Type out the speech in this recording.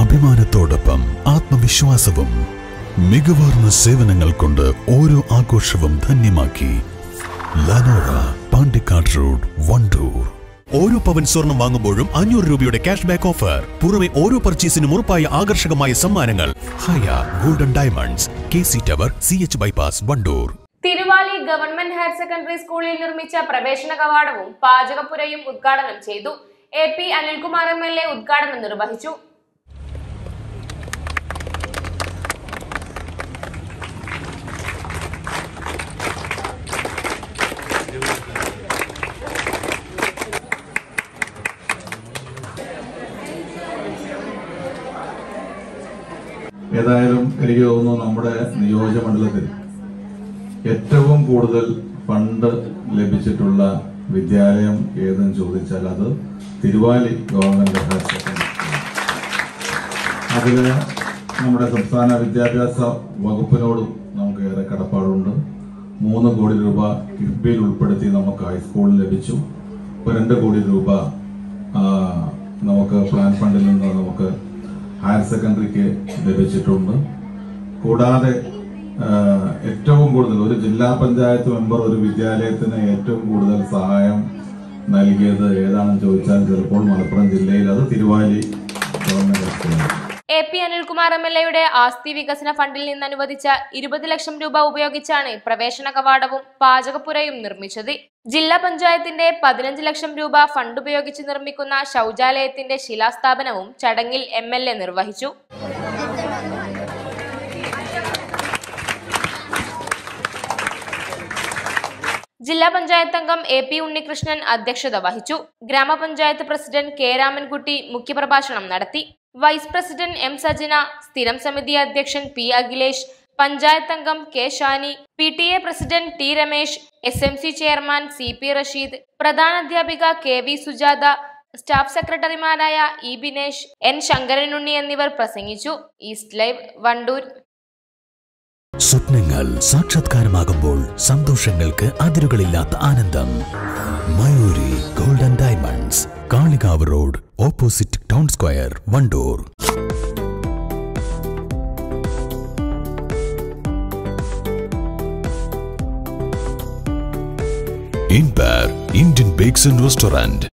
അഭിമാനത്തോടൊപ്പം ആത്മവിശ്വാസവും മികവാർന്ന സേവനങ്ങൾ കൊണ്ട് ഓരോ ആഘോഷവും ധന്യമാക്കി. Lanora, Pandikkad road, Wandoor. ഓരോ പവൻ സ്വർണം വാങ്ങുമ്പോഴും 500 രൂപയുടെ ക്യാഷ് ബാക്ക് ഓഫർ. പുറമെ ഓരോ പർച്ചേസിനും ഉറപ്പായ ആകർഷകമായ സമ്മാനങ്ങൾ. Haya Golden Diamonds, KC Tower, CH Bypass, Wandoor. Thiruvali Government Higher Secondary സ്കൂളിൽ നിർമ്മിച്ച പ്രവേശന കവാടവും പാചകപ്പുരയും ഉദ്ഘാടനം ചെയ്തു. AP അനിൽകുമാർ MLA ഉദ്ഘാടനം നിർവഹിച്ചു. ഏതായാലും എനിക്ക് തോന്നുന്നു നമ്മുടെ നിയോജകമണ്ഡലത്തിൽ ഏറ്റവും കൂടുതൽ ഫണ്ട് ലഭിച്ചിട്ടുള്ള വിദ്യാലയം ഏതെന്ന് ചോദിച്ചാൽ അത് തിരുവാലി ഗവൺമെന്റ് ഹയർ സെക്കൻഡറി. അതിൽ നമ്മുടെ സംസ്ഥാന വിദ്യാഭ്യാസ വകുപ്പിനോടും നമുക്ക് ഏറെ കടപ്പാടുണ്ട്. 3 കോടി രൂപ കിഫ്ബിയിൽ ഉൾപ്പെടുത്തി നമുക്ക് ഹൈസ്കൂളിൽ ലഭിച്ചു. 2 കോടി രൂപ നമുക്ക് പ്ലാൻ ഫണ്ടിൽ നിന്ന് നമുക്ക് ഹയർ സെക്കൻഡറിക്ക് ലഭിച്ചിട്ടുണ്ട്. കൂടാതെ ഏറ്റവും കൂടുതൽ ഒരു ജില്ലാ പഞ്ചായത്ത് മെമ്പർ ഒരു വിദ്യാലയത്തിന് ഏറ്റവും കൂടുതൽ സഹായം നൽകിയത് ഏതാണെന്ന് ചോദിച്ചാൽ ചിലപ്പോൾ മലപ്പുറം ജില്ലയിൽ അത് തിരുവാലി ഗവൺമെന്റ് സ്കൂളാണ്. AP അനിൽകുമാർ MLAയുടെ ആസ്തി വികസന ഫണ്ടിൽ നിന്ന് അനുവദിച്ച 20 ലക്ഷം രൂപ ഉപയോഗിച്ചാണ് പ്രവേശന കവാടവും പാചകപ്പുരയും നിർമ്മിച്ചത്. ജില്ലാ പഞ്ചായത്തിന്റെ 15 ലക്ഷം രൂപ ഫണ്ട് ഉപയോഗിച്ച് നിർമ്മിക്കുന്ന ശൗചാലയത്തിന്റെ ശിലാസ്ഥാപനവും ചടങ്ങിൽ MLA നിർവഹിച്ചു. ജില്ലാ പഞ്ചായത്ത് അംഗം AP ഉണ്ണികൃഷ്ണൻ അധ്യക്ഷത വഹിച്ചു. ഗ്രാമപഞ്ചായത്ത് പ്രസിഡന്റ് K രാമൻകുട്ടി മുഖ്യപ്രഭാഷണം നടത്തി. വൈസ് പ്രസിഡന്റ് M സജന, സ്ഥിരം സമിതി അധ്യക്ഷൻ P അഖിലേഷ്, പഞ്ചായത്ത് അംഗം K Shani, PTA president T Ramesh, SMC chairman CP Rasheed, പ്രധാനാധ്യാപിക KV സുജാത, സ്റ്റാഫ് സെക്രട്ടറിമാരായ E ബിനേഷ്, N ശങ്കരനുണ്ണി എന്നിവർ പ്രസംഗിച്ചു. East live, Wandoor. സ്വപ്നങ്ങൾ സാക്ഷാത്കാരമാകുമ്പോൾ സന്തോഷങ്ങൾക്ക് അതിരുകളില്ലാത്ത ആനന്ദം. Mayuri golden diamonds, Kalikavu road, opposite town square, Wandoor. ഇൻബാർ ഇന്ത്യൻ ബേക്സ് ആൻഡ് റെസ്റ്റോറന്റ്.